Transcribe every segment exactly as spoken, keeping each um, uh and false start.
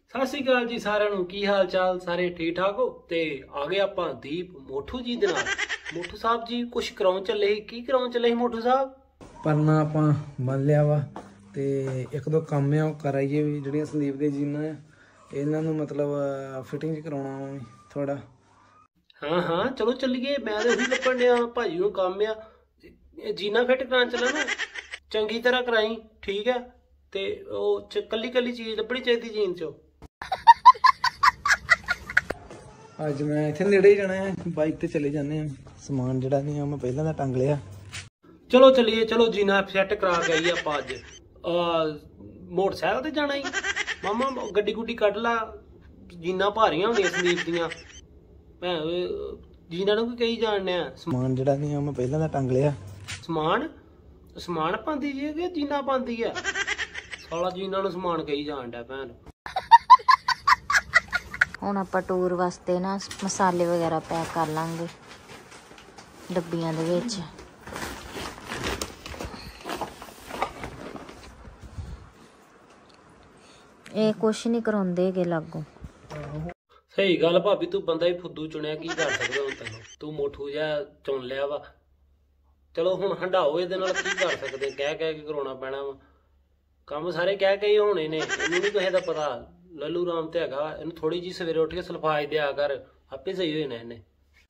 सत श्री अकाल जी सारिਆਂ ਨੂੰ ਕੀ ਹਾਲ ਚਾਲ ਸਾਰੇ ठीक ठाक हो ਤੇ ਆ ਗਏ ਆਪਾਂ ਦੀਪ ਮੋਠੂ ਜੀ ਦੇ ਨਾਲ। ਮੋਠੂ ਸਾਹਿਬ ਜੀ ਕੁਝ ਕਰਾਉਣ ਚੱਲੇ ਸੀ, ਕੀ ਕਰਾਉਣ ਚੱਲੇ ਸੀ ਮੋਠੂ ਸਾਹਿਬ? ਪਰਨਾ ਆਪਾਂ ਬੰਨ ਲਿਆ ਵਾ ਤੇ ਇੱਕ ਦੋ ਕੰਮ ਆ ਉਹ ਕਰਾਈਏ ਵੀ ਜਿਹੜੀਆਂ ਸੰਦੀਪ ਦੇ ਜੀਨਾਂ ਆ ਇਹਨਾਂ ਨੂੰ ਮਤਲਬ ਫਿਟਿੰਗ ਚ ਕਰਾਉਣਾ ਵਾ ਥੋੜਾ। ਹਾਂ ਹਾਂ ਚਲੋ ਚੱਲੀਏ, ਮੈਂ ਤੇ ਉਹੀ ਲੱਭਣ ਡਿਆ ਭਾਜੀ ਨੂੰ ਕੰਮ ਆ ਜੀਨਾ ਫਿੱਟ ਕਰਾਉਣ ਚੱਲਾਂ ਨਾ, ਚੰਗੀ ਤਰ੍ਹਾਂ ਕਰਾਈ ਠੀਕ ਹੈ। ਤੇ ਉਹ ਕੱਲੀ ਕੱਲੀ ਚੀਜ਼ ਲੱਭਣੀ ਚਾਹੀਦੀ ਜੀਨ ਚੋਂ। ਅੱਜ ਮੈਂ ਇੱਥੇ ਨੇੜੇ ਹੀ ਜਾਣਾ ਹੈ, ਬਾਈਕ ਤੇ ਚਲੇ ਜਾਂਦੇ ਆ। ਸਮਾਨ ਜਿਹੜਾ ਨਹੀਂ ਆ ਮੈਂ ਪਹਿਲਾਂ ਦਾ ਟੰਗ ਲਿਆ। ਚਲੋ ਚੱਲੀਏ, ਚਲੋ ਜੀਨਾ ਸੈੱਟ ਕਰਾ ਕੇ ਆਈਏ ਆਪਾਂ ਅੱਜ। ਮੋਟਰਸਾਈਕਲ ਤੇ ਜਾਣਾ ਹੀ ਮਾਮਾ, ਗੱਡੀ ਗੁੱਡੀ ਕੱਢ ਲਾ, ਜੀਨਾ ਭਾਰੀਆਂ ਹੁੰਦੀਆਂ ਸੰਦੀਪ ਦੀਆਂ। ਭੈਣ ਜੀਨਾ ਨੂੰ ਕੀ ਕਹੀ ਜਾਣਦੇ ਆ? ਸਮਾਨ ਜਿਹੜਾ ਨਹੀਂ ਆ ਮੈਂ ਪਹਿਲਾਂ ਦਾ ਟੰਗ ਲਿਆ। ਸਮਾਨ ਸਮਾਨ ਪਾਉਂਦੀ ਜੀ ਕਿ ਜੀਨਾ ਪਾਉਂਦੀ ਆ? ਸਾਲਾ ਜੀਨਾ ਨੂੰ ਸਮਾਨ ਕਹੀ ਜਾਣ ਡਿਆ ਭੈਣ। ਹੁਣ ਆਪਾਂ ਟੂਰ ਵਾਸਤੇ ਨਾ ਮਸਾਲੇ ਵਗੈਰਾ ਪੈਕ ਕਰ ਲਾਂਗੇ ਡੱਬੀਆਂ ਦੇ ਵਿੱਚ। ਇਹ ਕੁਛ ਨਹੀਂ ਕਰਾਉਂਦੇ ਹੈਗੇ ਲਾਗੋਂ। ਸਹੀ ਗੱਲ ਭਾਬੀ, ਤੂੰ ਬੰਦਾ ਹੀ ਫੁੱਦੂ ਚੁਣਿਆ, ਕੀ ਕਰ ਸਕਦਾ ਹੁਣ ਤੈਨੂੰ? ਤੂੰ ਮੋਠੂ ਜਿਹਾ ਚੁਣ ਲਿਆ ਵਾ। ਚਲੋ ਹੁਣ ਹੰਡਾਓ ਇਹਦੇ ਨਾਲ, ਕੀ ਕਰ ਸਕਦੇ? ਕਹਿ ਕਹਿ ਕੇ ਕਰਾਉਣਾ ਪੈਣਾ ਵਾ ਕੰਮ, ਸਾਰੇ ਕਹਿ ਕੇ ਹੀ ਹੋਣੇ ਨੇ। ਇਹਨੂੰ ਨੀ ਕਿਸੇ ਦਾ ਪਤਾ, ਲੱਲੂ ਰਾਮ ਤੇ ਹੈਗਾ। ਇਹਨੂੰ ਥੋੜੀ ਜਿਹੀ ਸਵੇਰੇ ਉੱਠ ਕੇ ਸਲਫਾਜ ਦਿਆ ਕਰ, ਆਪੇ ਸਹੀ ਹੋ ਜਾਣਾ ਇਹਨੇ।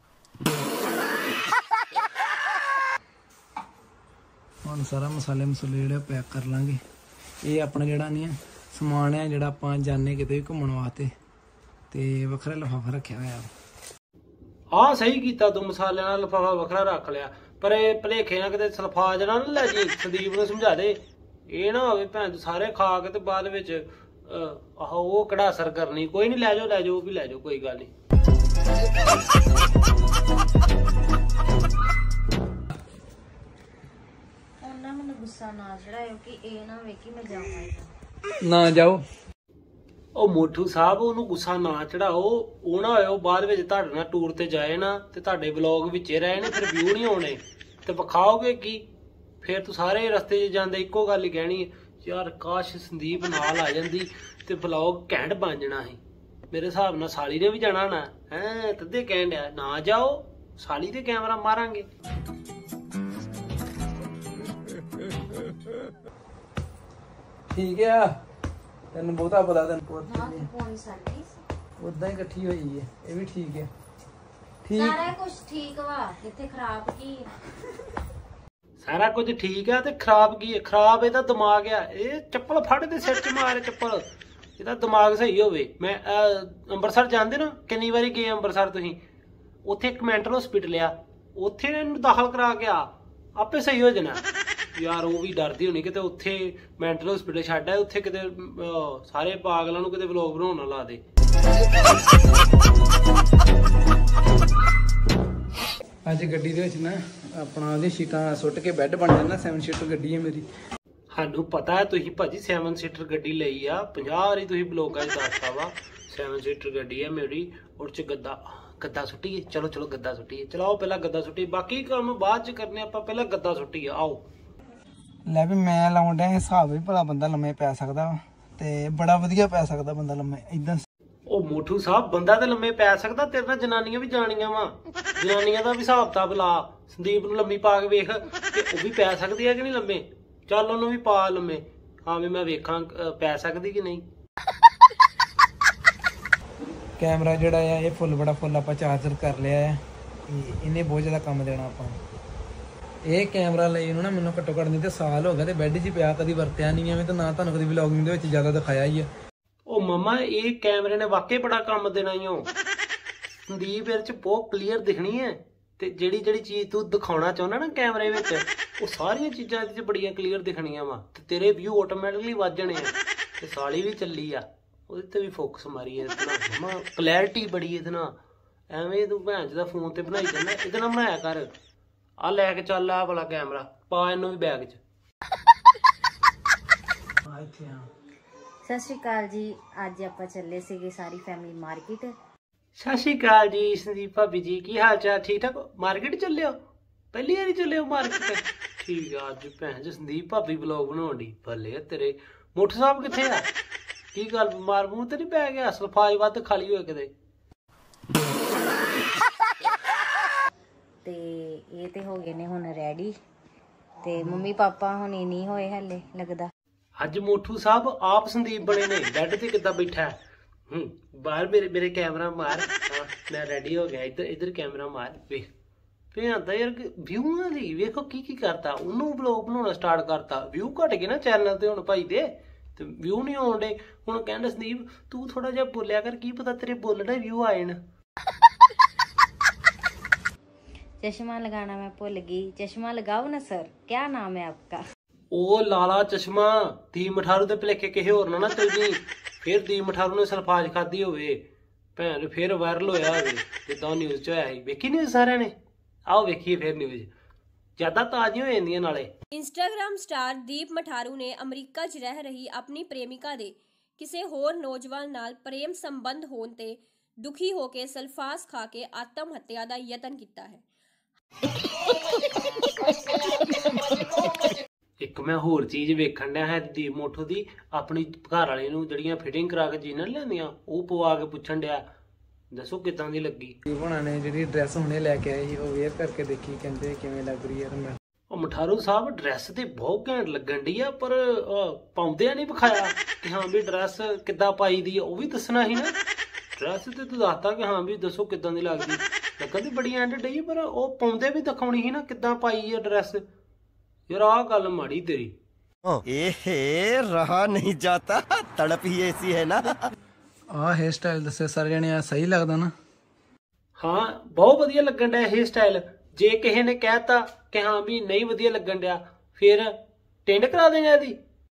ਹੁਣ ਸਾਰਾ ਮਸਾਲੇ ਮਸੂਲੇ ਜਿਹੜੇ ਪੈਕ ਕਰ ਲਾਂਗੇ। ਇਹ ਆਪਣਾ ਜਿਹੜਾ ਨਹੀਂ ਆ ਸਮਾਨ ਆ ਜਿਹੜਾ ਆਪਾਂ ਜਾਣੇ ਕਿਤੇ ਵੀ ਘੁੰਮਣ ਵਾਸਤੇ, ਤੇ ਵੱਖਰਾ ਲਿਫਾਫਾ ਰੱਖਿਆ ਹੋਇਆ। ਆਹ ਸਹੀ ਕੀਤਾ ਤੂੰ, ਮਸਾਲਿਆਂ ਨਾਲ ਲਿਫਾਫਾ ਵੱਖਰਾ ਰੱਖ ਲਿਆ। ਪਰ ਇਹ ਭਲੇਖੇ ਨਾਲ ਕਿਤੇ ਸਲਫਾਜ ਨਾ ਲੈ ਜੀ, ਸੰਦੀਪ ਨੂੰ ਸਮਝਾ ਦੇ। ਇਹ ਨਾ ਹੋਵੇ ਭੈਣ ਸਾਰੇ ਖਾ ਕੇ ਤੇ ਬਾਅਦ ਵਿੱਚ ਆਹੋ ਉਹ ਕਿਹੜਾ ਅਸਰ ਕਰਨੀ। ਕੋਈ ਨਹੀਂ, ਲੈ ਜਾਓ ਲੈ ਜਾਓ, ਉਹ ਵੀ ਲੈ ਜਾਓ, ਕੋਈ ਗੱਲ ਨਹੀਂ। ਉਹਨਾਂ ਮੈਨੂੰ ਗੁੱਸਾ ਨਾ ਚੜਾਇਓ ਕਿ ਇਹ ਨਾ ਵੇ ਕਿ ਮੈਂ ਜਾਵਾਂ ਨਾ ਜਾਓ। ਉਹ ਮੋਠੂ ਸਾਹਿਬ ਉਹਨੂੰ ਗੁੱਸਾ ਨਾ ਚੜਾਓ, ਉਹ ਨਾ ਹੋਇਆ ਬਾਅਦ ਵਿੱਚ ਤੁਹਾਡੇ ਨਾਲ ਟੂਰ ਤੇ ਜਾਏ ਨਾ ਤੇ ਤੁਹਾਡੇ ਵਲੌਗ ਵਿੱਚ ਰਹੇ ਨੇ, ਫਿਰ ਵਿਊ ਨਹੀਂ ਆਉਣੇ ਤੇ ਵਿਖਾਓਗੇ ਕੀ? ਫਿਰ ਤੂੰ ਸਾਰੇ ਰਸਤੇ 'ਚ ਜਾਂਦੇ ਇੱਕੋ ਗੱਲ ਹੀ ਕਹਿਣੀ, ਯਾਰ ਕਾਸ਼ ਸੰਦੀਪ ਨਾਲ ਆ ਜਾਂਦੀ ਤੇ ਵਲੌਗ ਘੈਂਟ ਬਣ ਜਾਣਾ ਸੀ। ਮੇਰੇ ਹਿਸਾਬ ਨਾਲ ਸਾਲੀ ਨੇ ਵੀ ਜਾਣਾ ਨਾ ਹੈ, ਤੱਦੇ ਕਹਿਣ ਡਿਆ ਨਾ ਜਾਓ, ਸਾਲੀ ਤੇ ਕੈਮਰਾ ਮਾਰਾਂਗੇ। ਠੀਕ ਆ, ਤੈਨੂੰ ਬਹੁਤਾ ਪਤਾ ਤੈਨੂੰ ਉਦਾਂ ਹੀ ਇਕੱਠੀ ਹੋਈ ਹੈ। ਇਹ ਵੀ ਠੀਕ ਹੈ, ਠੀਕ ਸਾਰਾ ਕੁਝ ਠੀਕ ਵਾ, ਇੱਥੇ ਖਰਾਬ ਕੀ ਹੈ? ਸਾਰਾ ਕੁਝ ਠੀਕ ਆ ਤੇ ਖਰਾਬ ਕੀ ਹੈ? ਖਰਾਬ ਇਹਦਾ ਦਿਮਾਗ ਆ। ਇਹ ਚੱਪਲ ਫੜ ਦੇ ਸਿਰ 'ਚ ਮਾਰ ਚੱਪਲ, ਇਹਦਾ ਦਿਮਾਗ ਸਹੀ ਹੋਵੇ। ਮੈਂ ਅੰਮ੍ਰਿਤਸਰ ਜਾਂਦੇ ਨਾ, ਕਿੰਨੀ ਵਾਰੀ ਗਏ ਅੰਮ੍ਰਿਤਸਰ ਤੁਸੀਂ? ਉੱਥੇ ਇੱਕ ਮੈਂਟਲ ਹਸਪੀਟਲ ਆ, ਉੱਥੇ ਇਹਨੂੰ ਦਾਖਲ ਕਰਾ ਕੇ ਆ, ਆਪੇ ਸਹੀ ਹੋ ਜਾਣਾ। ਯਾਰ ਉਹ ਵੀ ਡਰਦੀ ਹੋਣੀ ਕਿਤੇ ਉੱਥੇ ਮੈਂਟਲ ਹਸਪੀਟਲ ਛੱਡ ਆਏ, ਉੱਥੇ ਕਿਤੇ ਸਾਰੇ ਪਾਗਲਾਂ ਨੂੰ ਕਿਤੇ ਵਲੌਗ ਬਣਾਉਣ ਨਾ ਲਾ ਦੇ। ਅੱਜ ਗੱਡੀ ਦੇ ਵਿੱਚ ਨਾ ਆਪਣਾ ਉਹਦੀ ਸੀਟਾਂ ਸੁੱਟ ਕੇ ਬੈੱਡ ਬਣ ਜਾਂਦਾ। ਸੈਵਨ ਸੀਟਰ ਗੱਡੀ ਹੈ ਮੇਰੀ। ਸਾਨੂੰ ਪਤਾ ਹੈ ਤੁਸੀਂ ਭਾਜੀ ਸੈਵਨ ਸੀਟਰ ਗੱਡੀ ਲਈ ਆ, ਪੰਜਾਹ ਵਾਰੀ ਤੁਸੀਂ ਬਲੌਗਾਂ 'ਚ ਦੱਸਤਾ ਵਾ। ਸੈਵਨ ਸੀਟਰ ਗੱਡੀ ਹੈ ਮੇਰੀ, ਉਹ 'ਚ ਗੱਦਾ ਗੱਦਾ ਸੁੱਟੀਏ। ਚਲੋ ਚਲੋ ਗੱਦਾ ਸੁੱਟੀਏ, ਚਲਾਓ ਪਹਿਲਾਂ ਗੱਦਾ ਸੁੱਟੀਏ, ਬਾਕੀ ਕੰਮ ਬਾਅਦ 'ਚ ਕਰਨੇ ਆਪਾਂ, ਪਹਿਲਾਂ ਗੱਦਾ ਸੁੱਟੀਏ। ਆਓ ਲੈ ਵੀ ਮੈਂ ਲਾਉਣ ਡਿਆ ਹਿਸਾਬ ਵੀ ਭਲਾ ਬੰਦਾ ਲੰਮੇ ਪੈ ਸਕਦਾ ਵਾ, ਤੇ ਬੜਾ ਵਧੀਆ ਪੈ ਸਕਦਾ ਬੰਦਾ ਲੰਮੇ ਏਦਾਂ। ਉਹ ਮੋਠੂ ਸਾਹਿਬ ਬੰਦਾ ਤਾਂ ਲੰਮੇ ਪੈ ਸਕਦਾ, ਤੇਰੇ ਨਾਲ ਜਨਾਨੀਆਂ ਵੀ ਜਾਣੀਆਂ ਵਾ, ਜਨਾਨੀਆਂ ਦਾ ਵੀ ਹਿਸਾਬ ਕਿਤਾਬ ਲਾ। ਸੰਦੀਪ ਨੂੰ ਲੰਮੀ ਪਾ ਕੇ ਵੇਖ ਕਿ ਉਹ ਵੀ ਪੈ ਸਕਦੀ ਹੈ ਕਿ ਨਹੀਂ ਲੰਮੇ। ਚੱਲ ਉਹਨੂੰ ਵੀ ਪਾ ਲੰਮੇ, ਹਾਂ ਵੀ ਮੈਂ ਵੇਖਾਂ ਪੈ ਸਕਦੀ ਕਿ ਨਹੀਂ। ਕੈਮਰਾ ਜਿਹੜਾ ਆ ਇਹ ਫੁੱਲ ਬੜਾ ਫੁੱਲ ਆਪਾਂ ਚਾਰਜਰ ਕਰ ਲਿਆ ਆ, ਇਹਨੇ ਬਹੁਤ ਜ਼ਿਆਦਾ ਕੰਮ ਦੇਣਾ ਆਪਾਂ। ਇਹ ਕੈਮਰਾ ਲਈ ਇਹਨੂੰ ਨਾ ਮੈਨੂੰ ਘੱਟੋ ਘੱਟ ਨਹੀਂ ਤੇ ਸਾਲ ਹੋ ਗਿਆ, ਤੇ ਬੈੱਡ 'ਚ ਪਿਆ, ਕਦੀ ਵਰਤਿਆ ਨਹੀਂ ਐਵੇਂ, ਤਾਂ ਨਾ ਤੁਹਾਨੂੰ ਕਦੀ ਵਲੌਗਿੰਗ ਦੇ ਵਿੱਚ ਜ਼ਿਆਦਾ ਦਿਖਾਇਆ ਹੀ ਆ। ਉਹ ਮਮਾ ਇਹ ਕੈਮਰੇ ਨੇ ਵਾਕਈ ਬੜਾ ਕੰਮ ਦੇਣਾ ਹੀ। ਉਹ ਸੰਦੀਪ ਇਹਦੇ 'ਚ ਬਹੁਤ ਕਲੀਅਰ ਦਿਖਣੀ ਹੈ, ਤੇ ਜਿਹੜੀ ਜਿਹੜੀ ਚੀਜ਼ ਤੂੰ ਦਿਖਾਉਣਾ ਚਾਹੁੰਦਾ ਨਾ ਕੈਮਰੇ ਵਿੱਚ, ਉਹ ਸਾਰੀਆਂ ਚੀਜ਼ਾਂ ਇਹਦੇ 'ਚ ਬੜੀਆਂ ਕਲੀਅਰ ਦਿਖਣੀਆਂ ਵਾ, ਤੇ ਤੇਰੇ ਵਿਊ ਆਟੋਮੈਟਿਕਲੀ ਵੱਧ ਜਾਣੇ ਆ। ਤੇ ਸਾਲੀ ਵੀ ਚੱਲੀ ਆ, ਉਹਦੇ ਤੇ ਵੀ ਫੋਕਸ ਮਾਰੀ ਹੈ ਮਮਾ, ਕਲੈਰਿਟੀ ਬੜੀ ਇਹਦੇ ਨਾਲ। ਐਵੇਂ ਤੂੰ ਭੈਣ ਦਾ ਫੋਨ ਤੇ ਬਣਾਈ ਜਾਂਦਾ, ਇਹਦੇ ਨਾਲ ਬਣਾਇਆ ਕਰ। ਆ ਲੈ ਕੇ ਚੱਲ ਆ ਵਾਲਾ ਕੈਮਰਾ, ਪਾ ਇਹਨੂੰ ਵੀ ਬੈਗ 'ਚ। ਸਤਿ ਸ਼੍ਰੀ ਅਕਾਲ ਜੀ, ਅੱਜ ਆਪਾਂ ਚੱਲੇ ਸੀਗੇ ਸਾਰੀ ਫੈਮਿਲੀ ਮਾਰਕੀਟ। ਸਤਿ ਸ਼੍ਰੀ ਅਕਾਲ ਜੀ ਸੰਦੀਪ ਭਾਬੀ ਜੀ, ਕੀ ਹਾਲ ਚਾਲ? ਠੀਕ ਠਾਕ? ਮਾਰਕੀਟ ਚੱਲੇ ਹੋ? ਪਹਿਲੀ ਵਾਰੀ ਚੱਲੇ ਹੋ ਮਾਰਕੀਟ? ਠੀਕ ਆ। ਅੱਜ ਭੈਣ ਜੀ ਸੰਦੀਪ ਭਾਬੀ ਵਲੌਗ ਬਣਾਉਣ ਦੀ, ਭੱਲੇ ਤੇਰੇ। ਮੋਠੂ ਸਾਹਿਬ ਕਿੱਥੇ ਆ? ਕੀ ਗੱਲ ਬਿਮਾਰ ਮੂੰਹ ਤੇ ਨਹੀਂ ਪੈ ਗਿਆ? ਸਲਫਾਜ ਵੱਧ ਖਾਲੀ ਹੋਏ ਕਿਤੇ। ਤੇ ਇਹ ਤੇ ਹੋ ਗਏ ਨੇ ਹੁਣ ਰੈਡੀ, ਤੇ ਮੰਮੀ ਪਾਪਾ ਹੁਣੀ ਨਹੀਂ ਹੋਏ ਹਲੇ ਲੱਗਦਾ। ਅੱਜ ਮੋਠੂ ਸਾਹਿਬ ਆਪ ਸੰਦੀਪ ਬਣੇ ਨੇ। ਬੈੱਡ ਤੇ ਕਿੱਦਾਂ ਬੈਠਾ ਹੈ? ਹੂੰ ਬਾਹਰ ਮੇਰੇ ਮੇਰੇ ਕੈਮਰਾ ਮਾਰ। ਹਾਂ ਮੈਂ ਰੈਡੀ ਹੋ ਗਿਆ। ਇੱਧਰ ਇੱਧਰ ਕੈਮਰਾ ਮਾਰ। ਵੇਖ ਫਿਰ ਆਂਦਾ ਯਾਰ ਵਿਊਆਂ ਲਈ ਵੇਖੋ ਕੀ ਕੀ ਕਰਤਾ। ਉਹਨੂੰ ਵਲੌਗ ਬਣਾਉਣਾ ਸਟਾਰਟ ਕਰਤਾ। ਵਿਊ ਘਟ ਗਏ ਨਾ ਚੈਨਲ ਤੇ ਹੁਣ ਭਾਈ ਦੇ, ਤੇ ਵਿਊ ਨਹੀਂ ਆਉਣ ਡੇ। ਹੁਣ ਕਹਿੰਦਾ ਸੰਦੀਪ ਤੂੰ ਥੋੜਾ ਜਿਹਾ ਬੋਲਿਆ ਕਰ, ਕੀ ਪਤਾ ਤੇਰੇ ਬੋਲਣਾ ਵਿਊ ਆਏ ਨਾ। चश्मा लगाना मैं भूल गई। चश्मा लगाओ ना सर, क्या नाम है आपका? ਉਹ ਲਾਲਾ ਚਸ਼ਮਾ ਦੀਪ ਮਠਾਰੂ ਦੇ ਭਲੇਖੇ ਕਿਸੇ ਹੋਰ ਨਾਲ ਨਾ ਚਲ ਜੀ। ਫਿਰ ਦੀਪ ਮਠਾਰੂ ਨੇ ਸਲਫਾਜ ਖਾਦੀ ਹੋਵੇ, ਭੈਣ ਫਿਰ ਵਾਇਰਲ ਹੋਇਆ ਹੋਵੇ ਜਿੱਦਾਂ ਨਿਊਜ਼ 'ਚ ਹੋਇਆ ਸੀ। ਵੇਖੀ ਨਿਊਜ਼ ਸਾਰਿਆਂ ਨੇ? ਆਓ ਵੇਖੀਏ ਫਿਰ ਨਿਊਜ਼। ਜ਼ਿਆਦਾ ਤਾਜ਼ੀਆਂ ਹੋ ਜਾਂਦੀਆਂ ਨਾਲੇ। ਇੰਸਟਾਗ੍ਰਾਮ ਸਟਾਰ ਦੀਪ ਮਠਾਰੂ ਨੇ ਅਮਰੀਕਾ 'ਚ ਰਹਿ ਰਹੀ ਆਪਣੀ ਪ੍ਰੇਮਿਕਾ ਦੇ ਕਿਸੇ ਹੋਰ ਨੌਜਵਾਨ ਨਾਲ ਪ੍ਰੇਮ ਸੰਬੰਧ ਹੋਣ ਤੇ ਦੁਖੀ ਹੋ ਕੇ ਸਲਫਾਸ ਖਾ ਕੇ ਆਤਮ ਹੱਤਿਆ ਦਾ ਯਤਨ ਕੀਤਾ ਹੈ। ਇੱਕ ਮੈਂ ਹੋਰ ਚੀਜ਼ ਵੇਖਣ ਡਿਆ ਹੈ ਦੀਪ ਮੋਠੂ ਦੀ। ਆਪਣੀ ਘਰ ਵਾਲੇ ਨੂੰ ਜਿਹੜੀਆਂ ਫਿਟਿੰਗ ਕਰਾ ਕੇ ਜੀਨਾਂ ਲਿਆਂਦੀਆਂ ਉਹ ਪਵਾ ਕੇ ਪੁੱਛਣ ਡਿਆ ਦੱਸੋ ਕਿੱਦਾਂ ਦੀ ਲੱਗੀ। ਉਹਨਾਂ ਨੇ ਜਿਹੜੀ ਡਰੈਸ ਹੁਣੇ ਲੈ ਕੇ ਆਏ ਸੀ ਉਹ ਵੇਅਰ ਕਰਕੇ ਦੇਖੀ, ਕਹਿੰਦੇ ਕਿਵੇਂ ਲੱਗ ਰਹੀ ਯਾਰ। ਮੈਂ ਉਹ ਮਠਾਰੂ ਸਾਹਿਬ ਡਰੈਸ ਤੇ ਬਹੁਤ ਘੈਂਟ ਲੱਗਣ ਡਈ ਆ, ਪਰ ਪਾਉਂਦਿਆਂ ਨਹੀਂ ਵਿਖਾਇਆ ਕਿ ਹਾਂ ਵੀ ਡਰੈਸ ਕਿੱਦਾਂ ਪਾਈ ਦੀ ਆ। ਉਹ ਵੀ ਦੱਸਣਾ ਸੀ ਨਾ। ਡਰੈਸ ਤੇ ਤੂੰ ਦੱਸਤਾ ਕਿ ਹਾਂ ਵੀ ਦੱਸੋ ਕਿੱਦਾਂ ਦੀ ਲੱਗਦੀ। ਲੱਗਣ ਦੀ ਬੜੀ ਐਂਡ ਡਈ, ਪਰ ਉਹ ਪਾਉਂਦੇ ਵੀ ਦਿਖਾਉਣੀ ਸੀ ਨਾ ਕਿੱਦਾਂ ਪਾਈ ਆ ਡਰੈਸ। ਯਾਰ ਆਹ ਗੱਲ ਮਾੜੀ ਤੇਰੀ। ਏਹੇ ਰਹਾ ਨਹੀਂ ਜਾਤਾ, ਤੜਪ ਹੀ ਐਸੀ ਹੈ ਨਾ। ਆਹ ਹੇਅਰ ਸਟਾਈਲ ਦੱਸੇ ਸਾਰੇ ਜਣੇ, ਆ ਸਹੀ ਲੱਗਦਾ ਨਾ? ਹਾਂ ਬਹੁਤ ਵਧੀਆ ਲੱਗਣ ਡਿਆ ਹੇਅਰ ਸਟਾਈਲ। ਜੇ ਕਿਸੇ ਨੇ ਕਹਿਤਾ ਕਿ ਹਾਂ ਵੀ ਨਹੀਂ ਵਧੀਆ ਲੱਗਣ ਡਿਆ ਫਿਰ ਟੈਂਡ ਕਰਾ ਦੇਗਾ ਇਹਦੀ।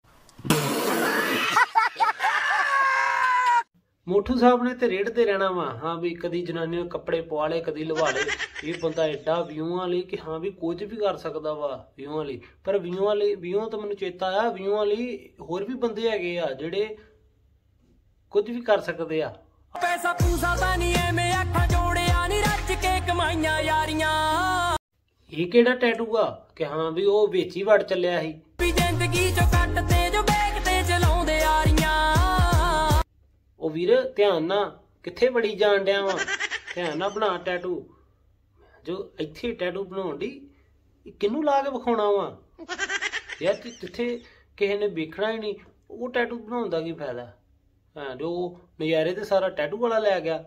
ਮੋਠੂ ਸਾਹਿਬ ਨੇ ਤੇ ਰੇੜਦੇ ਰਹਿਣਾ ਵਾ ਹਾਂ ਵੀ ਕਦੀ ਜਨਾਨੀ ਨੂੰ ਕੱਪੜੇ ਪਵਾ ਲਏ ਕਦੀ ਲਵਾ ਲਏ। ਇਹ ਬੰਦਾ ਐਡਾ ਵਿਊਆਂ ਲਈ ਕਿ ਹਾਂ ਵੀ ਕੁਝ ਵੀ ਕਰ ਸਕਦਾ ਵਾ ਵਿਊਆਂ ਲਈ। ਪਰ ਵਿਊਆਂ ਲਈ ਵਿਊਆਂ ਤਾਂ ਮੈਨੂੰ ਚੇਤਾ ਆਇਆ, ਵਿਊਆਂ ਲਈ ਹੋਰ ਵੀ ਬੰਦੇ ਹੈਗੇ ਆ ਜਿਹੜੇ ਕੁਝ ਵੀ ਕਰ ਸਕਦੇ ਆ। ਪੈਸਾ ਪੂਸਾ ਤਾਂ ਨਹੀਂ ਐਵੇਂ ਅੱਖਾਂ ਜੋੜਿਆ ਨਹੀਂ ਰੱਜ ਕੇ ਕਮਾਈਆਂ ਯਾਰੀਆਂ। ਇਹ ਕਿਹੜਾ ਟੈਟੂ ਆ ਕਿ ਹਾਂ ਵੀ ਉਹ ਵਿੱਚ ਹੀ ਵੜ ਚੱਲਿਆ ਸੀ। ਵੀ ਜ਼ਿੰਦਗੀ ਚੋਂ ਕੱਟ ਤੇ ਜੋ ਬੈਗ ਤੇ ਚਲਾਉਂਦੇ ਯਾਰੀਆਂ। ਉਹ ਵੀਰ ਧਿਆਨ ਨਾਲ ਕਿੱਥੇ ਵੜੀ ਜਾਣ ਡਿਆ ਵਾ, ਧਿਆਨ ਨਾਲ ਬਣਾ ਟੈਟੂ। ਜੋ ਇੱਥੇ ਟੈਟੂ ਬਣਾਉਣ ਦੀ ਕਿਹਨੂੰ ਲਾ ਕੇ ਵਿਖਾਉਣਾ ਵਾ ਯਾਰ? ਜਿੱਥੇ ਕਿਸੇ ਨੇ ਵੇਖਣਾ ਹੀ ਨਹੀਂ ਉਹ ਟੈਟੂ ਬਣਾਉਣ ਦਾ ਕੀ ਫਾਇਦਾ? ਹਾਂ ਜੋ ਨਜ਼ਾਰੇ ਤੇ ਸਾਰਾ ਟੈਟੂ ਵਾਲਾ ਲੈ ਗਿਆ।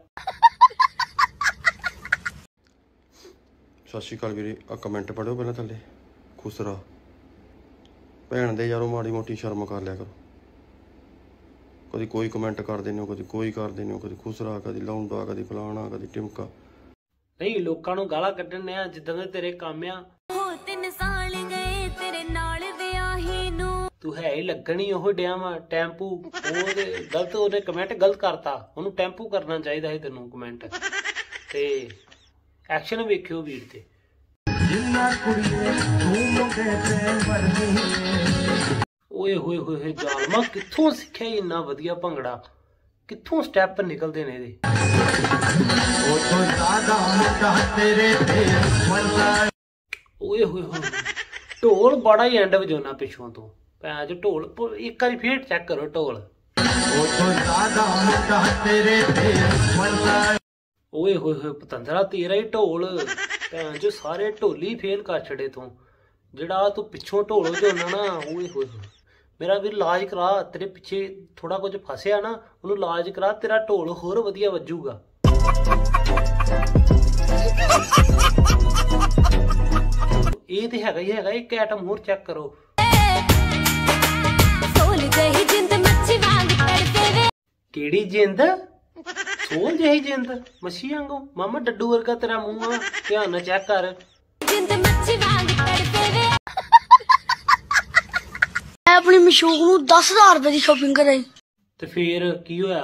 ਸਤਿ ਸ਼੍ਰੀ ਅਕਾਲ ਵੀਰੇ। ਆ ਕਮੈਂਟ ਪੜ੍ਹੋ ਪਹਿਲਾਂ ਥੱਲੇ। ਖੁਸਰਾ ਭੈਣ ਦੇ ਯਾਰੋ ਮਾੜੀ ਮੋਟੀ ਸ਼ਰਮ ਕਰ ਲਿਆ ਕਰੋ। ਕਦੀ ਕੋਈ ਕਮੈਂਟ ਕਰ ਦਿੰਦੇ ਹੋ, ਕਦੀ ਕੋਈ ਕਰ ਦਿੰਦੇ ਹੋ, ਕਦੀ ਖੁਸਰਾ, ਕਦੀ ਲੌਂਡਾ, ਕਦੀ ਫਲਾਣਾ, ਕਦੀ ਟਿਮਕਾ। ਨਹੀਂ ਲੋਕਾਂ ਨੂੰ ਗਾਲਾਂ ਕੱਢਣ ਆ ਜਿੱਦਾਂ ਦੇ ਤੇਰੇ ਕੰਮ ਆ। ਹੋ ਤਿੰਨ ਸਾਲ ਗਏ ਤੇਰੇ ਨਾਲ ਵਿਆਹੀ ਨੂੰ। ਤੂੰ ਹੈ ਹੀ ਲੱਗਣੀ ਉਹ ਡਿਆ ਵਾ ਟੈਂਪੂ। ਉਹਦੇ ਗਲਤ ਉਹਨੇ ਕਮੈਂਟ ਗਲਤ ਕਰਤਾ। ਉਹਨੂੰ ਟੈਂਪੂ ਕਰਨਾ ਚਾਹੀਦਾ ਸੀ ਤੈਨੂੰ ਕਮੈਂਟ। ਤੇ ਐਕਸ਼ਨ ਵੇਖਿਓ ਵੀਰ ਤੇ। ਓਏ ਹੋਏ ਹੋਏ ਹੋਏ ਜ਼ਾਲਮਾ ਕਿੱਥੋਂ ਸਿੱਖਿਆ ਇੰਨਾ ਵਧੀਆ ਭੰਗੜਾ? ਕਿੱਥੋਂ ਸਟੈਪ ਨਿਕਲਦੇ ਨੇ ਇਹਦੇ? ਓਏ ਹੋਏ ਹੋਏ ਢੋਲ ਬੜਾ ਹੀ ਐਂਡ ਵਜਾਉਣਾ ਪਿੱਛੋਂ ਤੋਂ। ਭੈਣ ਚ ਢੋਲ ਇੱਕ ਵਾਰੀ ਫੇਰ ਚੈੱਕ ਕਰੋ ਢੋਲ। ਓਏ ਹੋਏ ਹੋਏ ਪਤੰਦਰਾ ਤੇਰਾ ਹੀ ਢੋਲ। ਭੈਣ ਚ ਸਾਰੇ ਢੋਲੀ ਫੇਲ ਕਰ ਛੜੇ ਤੂੰ। ਜਿਹੜਾ ਤੂੰ ਪਿੱਛੋਂ ਢੋਲ ਵਜਾਉਣਾ ਨਾ ਓਏ ਹੋਏ ਹੋਏ। ਮੇਰਾ ਵੀ ਇਲਾਜ ਕਰਾ, ਤੇਰੇ ਪਿੱਛੇ ਥੋੜਾ ਕੁਝ ਫਸਿਆ ਨਾ ਉਹਨੂੰ ਇਲਾਜ ਕਰਾ, ਤੇਰਾ ਢੋਲ ਹੋਰ ਵਧੀਆ ਵੱਜੂਗਾ। ਇਹ ਤੇ ਹੈਗਾ ਹੀ ਹੈਗਾ। ਇੱਕ ਆਈਟਮ ਹੋਰ ਚੈੱਕ ਕਰੋ। ਕਿਹੜੀ ਜਿੰਦ? ਸੋਲ ਜਿਹੀ ਜਿੰਦ ਮੱਛੀ ਵਾਂਗੂ। ਮਾਮਾ ਡੱਡੂ ਵਰਗਾ ਤੇਰਾ ਮੂੰਹ ਆ, ਧਿਆਨ ਨਾਲ ਚੈੱਕ ਕਰ। ਆਪਣੀ ਮਸ਼ੂਕ ਨੂੰ ਦਸ ਹਜ਼ਾਰ ਰੁਪਏ ਦੀ ਸ਼ਾਪਿੰਗ ਕਰਾਈ ਤੇ ਫੇਰ ਕੀ ਹੋਇਆ?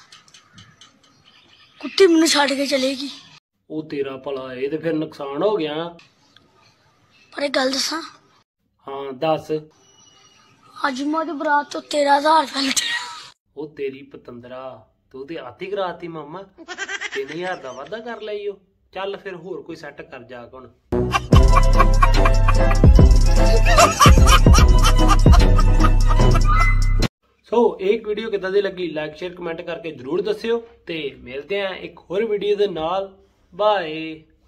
ਕੁੱਤੀ ਮੈਨੂੰ ਛੱਡ ਕੇ ਚਲੇਗੀ। ਉਹ ਤੇਰਾ ਭਲਾ, ਇਹ ਤੇ ਫਿਰ ਨੁਕਸਾਨ ਹੋ ਗਿਆ। ਪਰ ਇਹ ਗੱਲ ਦੱਸਾਂ? ਹਾਂ ਦੱਸ। ਅੱਜ ਮੈਂ ਉਹਦੀ ਬਰਾਤ ਤੋਂ ਤੇਰਾਂ ਹਜ਼ਾਰ ਰੁਪਏ ਲੁੱਟਿਆ। ਉਹ ਤੇਰੀ ਪਤੰਦਰਾ ਤੂੰ ਤੇ ਆਤੀ ਕਰਾਤੀ ਮਾਮਾ। ਤਿੰਨ ਹਜ਼ਾਰ ਦਾ ਵਾਧਾ ਕਰ ਲਈ ਉਹ। ਚੱਲ ਫਿਰ ਹੋਰ ਕੋਈ ਸੈੱਟ ਕਰ ਜਾ ਹੁਣ। ਸੋ ਇੱਕ ਵੀਡੀਓ ਕਿੱਦਾਂ ਦੀ ਲੱਗੀ ਲਾਈਕ ਸ਼ੇਅਰ ਕਮੈਂਟ ਕਰਕੇ ਜਰੂਰ ਦੱਸਿਓ ਤੇ ਮਿਲਦੇ ਆਂ ਇੱਕ ਹੋਰ ਵੀਡੀਓ ਦੇ ਨਾਲ। ਬਾਏ।